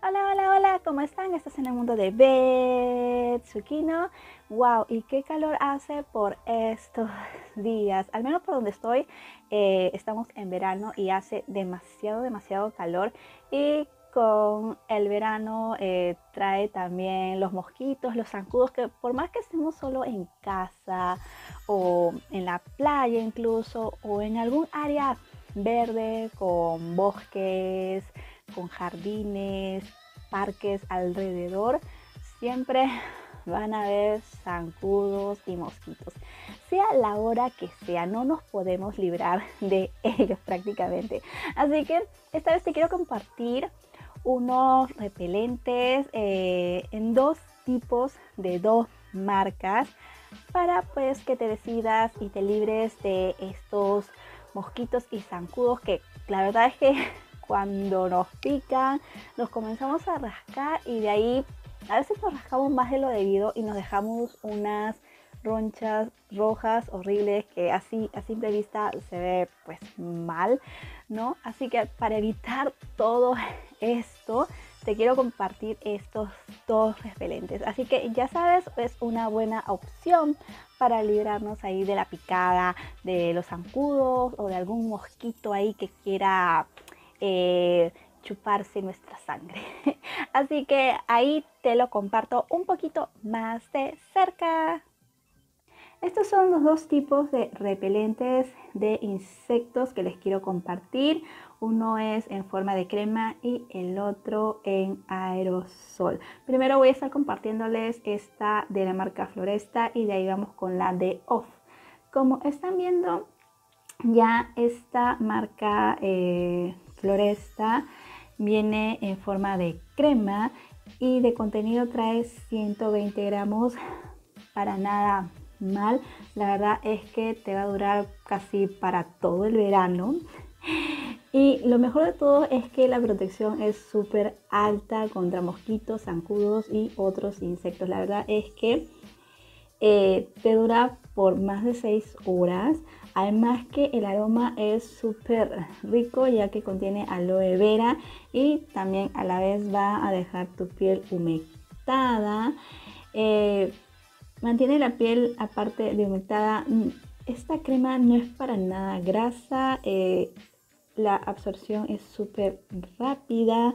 Hola, hola, hola, ¿cómo están? Estás en el mundo de Betsukino. Wow, y qué calor hace por estos días. Al menos por donde estoy, estamos en verano y hace demasiado calor. Y con el verano trae también los mosquitos, los zancudos, que por más que estemos solo en casa o en la playa incluso, o en algún área verde con bosques, con jardines, parques alrededor, siempre van a haber zancudos y mosquitos. Sea la hora que sea, no nos podemos librar de ellos prácticamente. Así que esta vez te quiero compartir unos repelentes en dos tipos de dos marcas para pues que te decidas y te libres de estos mosquitos y zancudos que la verdad es que cuando nos pican nos comenzamos a rascar y de ahí a veces nos rascamos más de lo debido y nos dejamos unas ronchas rojas horribles que así a simple vista se ve pues mal, ¿no? Así que para evitar todo esto te quiero compartir estos dos repelentes. Así que ya sabes, es una buena opción para librarnos ahí de la picada de los zancudos o de algún mosquito ahí que quiera chuparse nuestra sangre. Así que ahí te lo comparto un poquito más de cerca. Estos son los dos tipos de repelentes de insectos que les quiero compartir. Uno es en forma de crema y el otro en aerosol. Primero voy a estar compartiéndoles esta de la marca Floresta y de ahí vamos con la de Off. Como están viendo, ya esta marca Floresta viene en forma de crema y de contenido trae 120 gramos, para nada mal. La verdad es que te va a durar casi para todo el verano. Y lo mejor de todo es que la protección es súper alta contra mosquitos, zancudos y otros insectos. La verdad es que te dura por más de 6 horas. Además que el aroma es súper rico ya que contiene aloe vera y también a la vez va a dejar tu piel humectada. Mantiene la piel aparte de humectada. Esta crema no es para nada grasa. La absorción es súper rápida.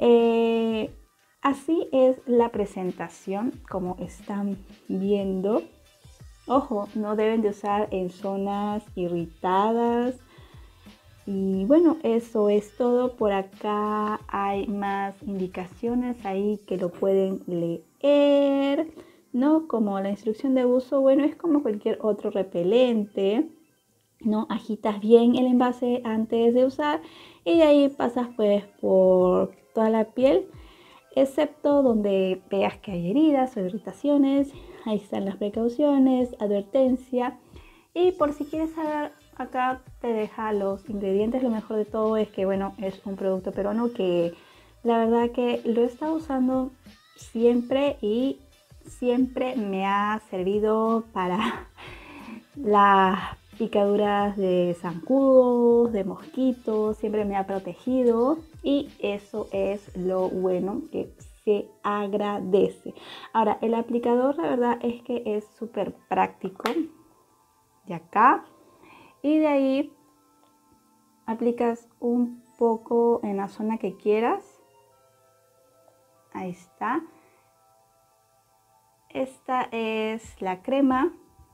Así es la presentación como están viendo. Ojo, no deben de usar en zonas irritadas. Y bueno, eso es todo. Por acá hay más indicaciones ahí que lo pueden leer, ¿no? Como la instrucción de uso, bueno, es como cualquier otro repelente, ¿no? Agitas bien el envase antes de usar y de ahí pasas pues por toda la piel, excepto donde veas que hay heridas o irritaciones. Ahí están las precauciones, advertencia. Y por si quieres saber, acá te deja los ingredientes. Lo mejor de todo es que, bueno, es un producto peruano que la verdad que lo he estado usando siempre y siempre me ha servido para las picaduras de zancudos, de mosquitos, siempre me ha protegido y eso es lo bueno que se agradece. Ahora, el aplicador la verdad es que es súper práctico. De acá y de ahí aplicas un poco en la zona que quieras. Ahí está. Esta es la crema.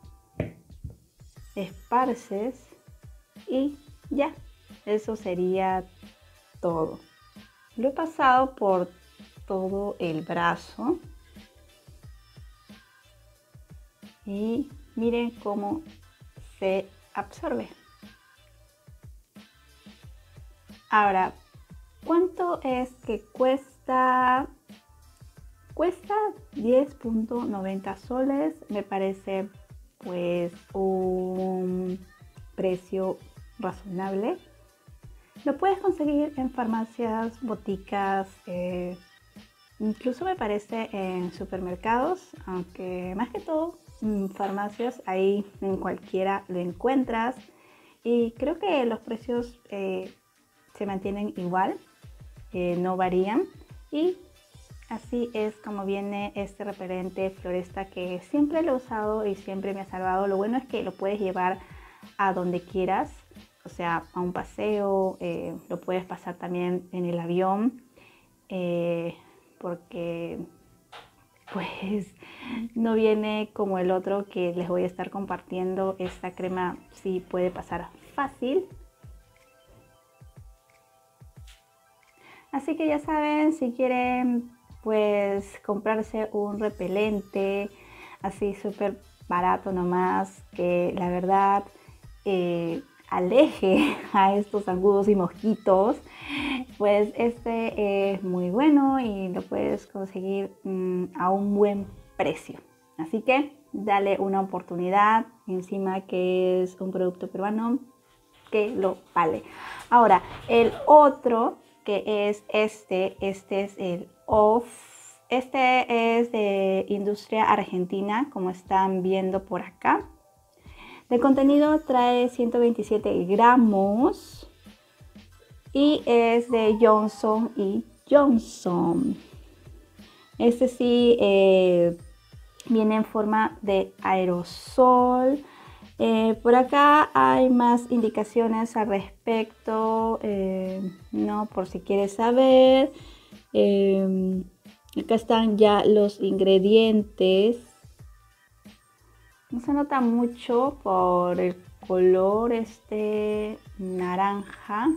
Esparces y ya, eso sería todo. Lo he pasado por todo el brazo y miren cómo se absorbe. Ahora, ¿cuánto es que cuesta? Cuesta 10.90 soles, me parece pues un precio razonable. Lo puedes conseguir en farmacias, boticas, incluso me parece en supermercados, aunque más que todo farmacias, ahí en cualquiera lo encuentras. Y creo que los precios se mantienen igual, no varían. Y así es como viene este repelente Floresta, que siempre lo he usado y siempre me ha salvado. Lo bueno es que lo puedes llevar a donde quieras, o sea, a un paseo, lo puedes pasar también en el avión, porque pues no viene como el otro que les voy a estar compartiendo. Esta crema sí puede pasar fácil. Así que ya saben, si quieren pues comprarse un repelente así súper barato nomás, que la verdad aleje a estos zancudos y mosquitos, pues este es muy bueno y lo puedes conseguir a un buen precio. Así que dale una oportunidad, encima que es un producto peruano que lo vale. Ahora, el otro que es este es el OFF. Este es de industria argentina, como están viendo por acá. De contenido trae 127 gramos y es de Johnson & Johnson. Este sí viene en forma de aerosol. Por acá hay más indicaciones al respecto, ¿no? Por si quieres saber. Acá están ya los ingredientes. No se nota mucho por el color naranja,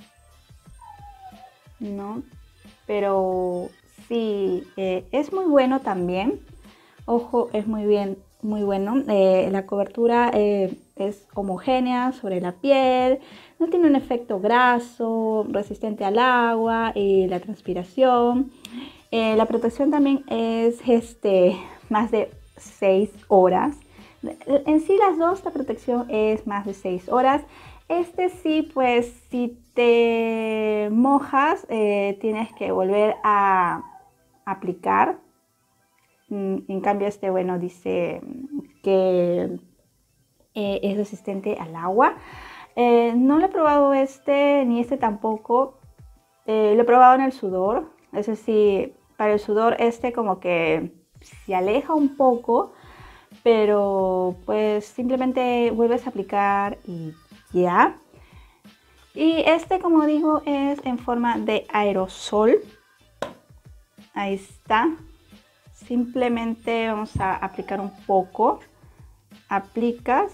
¿no? Pero sí, es muy bueno también. Ojo, es muy bueno. La cobertura es homogénea sobre la piel, no tiene un efecto graso, resistente al agua y la transpiración. La protección también es más de 6 horas. En sí las dos, la protección es más de 6 horas. Sí, pues si te mojas, tienes que volver a aplicar. En cambio bueno, dice que es resistente al agua. No lo he probado ni tampoco. Lo he probado en el sudor. Eso sí, para el sudor como que se aleja un poco, pero pues simplemente vuelves a aplicar y ya. Y como digo, es en forma de aerosol. Ahí está. Simplemente vamos a aplicar un poco. Aplicas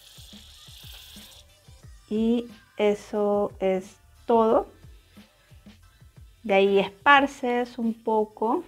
y eso es todo. De ahí esparces un poco.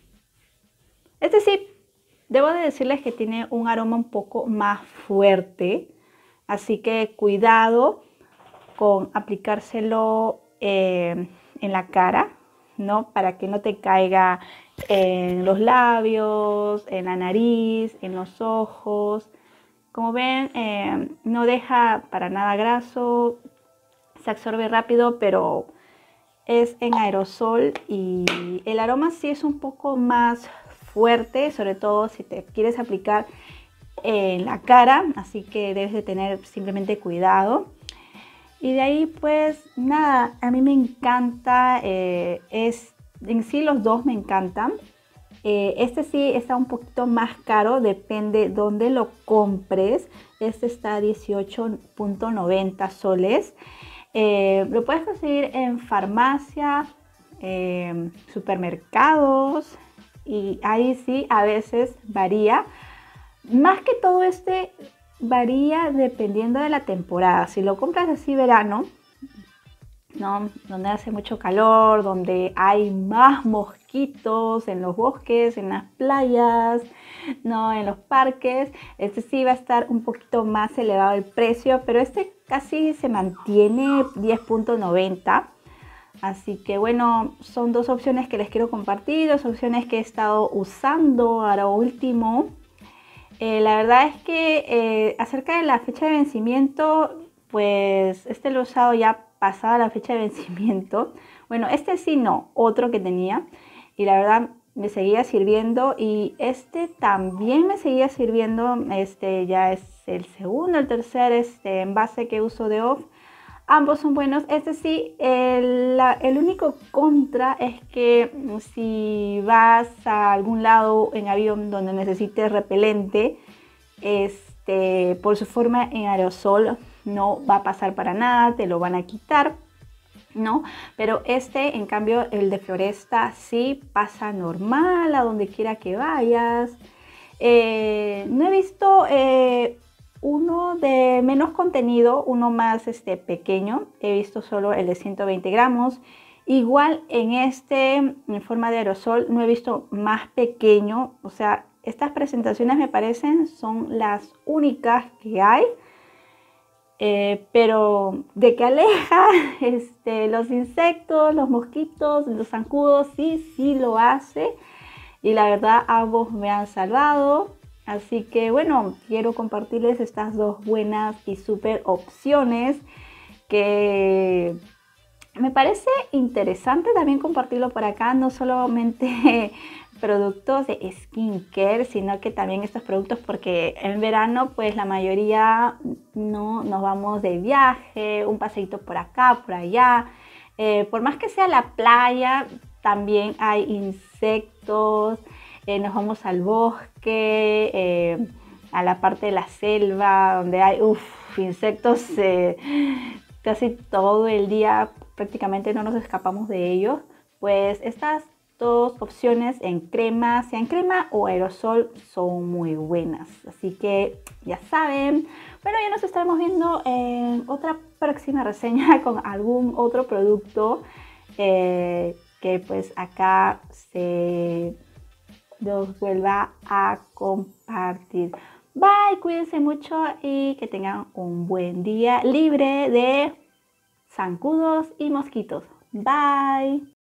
Sí, debo de decirles que tiene un aroma un poco más fuerte, así que cuidado con aplicárselo en la cara, ¿no? Para que no te caiga en los labios, en la nariz, en los ojos. Como ven, no deja para nada graso, se absorbe rápido, pero es en aerosol y el aroma sí es un poco más fuerte, sobre todo si te quieres aplicar en la cara, así que debes de tener simplemente cuidado. Y de ahí pues nada, a mí me encanta, en sí los dos me encantan. Sí está un poquito más caro, depende dónde lo compres. Está a 18.90 soles. Lo puedes conseguir en farmacia, supermercados, y ahí sí a veces varía. Más que todo varía dependiendo de la temporada. Si lo compras así verano, ¿no? Donde hace mucho calor, donde hay más mosquitos en los bosques, en las playas, ¿no? En los parques, sí va a estar un poquito más elevado el precio, pero casi se mantiene 10.90. Así que bueno, son dos opciones que les quiero compartir, dos opciones que he estado usando ahora último. La verdad es que acerca de la fecha de vencimiento, pues lo he usado ya pasada la fecha de vencimiento. Bueno, sí no, otro que tenía, y la verdad me seguía sirviendo, y también me seguía sirviendo. Ya es el segundo, el tercer envase que uso de OFF. Ambos son buenos. Este sí, el único contra es que si vas a algún lado en avión donde necesites repelente, por su forma en aerosol no va a pasar para nada, te lo van a quitar, ¿no? Pero en cambio, el de Floresta sí pasa normal a donde quiera que vayas. No he visto uno de menos contenido, uno más pequeño. He visto solo el de 120 gramos. Igual en forma de aerosol, no he visto más pequeño. O sea, estas presentaciones me parecen son las únicas que hay. Pero de que aleja los insectos, los mosquitos, los zancudos, sí lo hace. Y la verdad ambos me han salvado. Así que bueno, quiero compartirles estas dos buenas y súper opciones que me parece interesante también compartirlo por acá, no solamente productos de skincare, sino que también estos productos porque en verano pues la mayoría no nos vamos de viaje, un paseíto por acá, por allá. Por más que sea la playa, también hay insectos, nos vamos al bosque, a la parte de la selva, donde hay insectos casi todo el día, prácticamente no nos escapamos de ellos. Pues estas dos opciones en crema, sea en crema o aerosol, son muy buenas. Así que ya saben. Bueno, ya nos estaremos viendo en otra próxima reseña con algún otro producto que pues acá se los vuelva a compartir. Bye, cuídense mucho y que tengan un buen día libre de zancudos y mosquitos. Bye.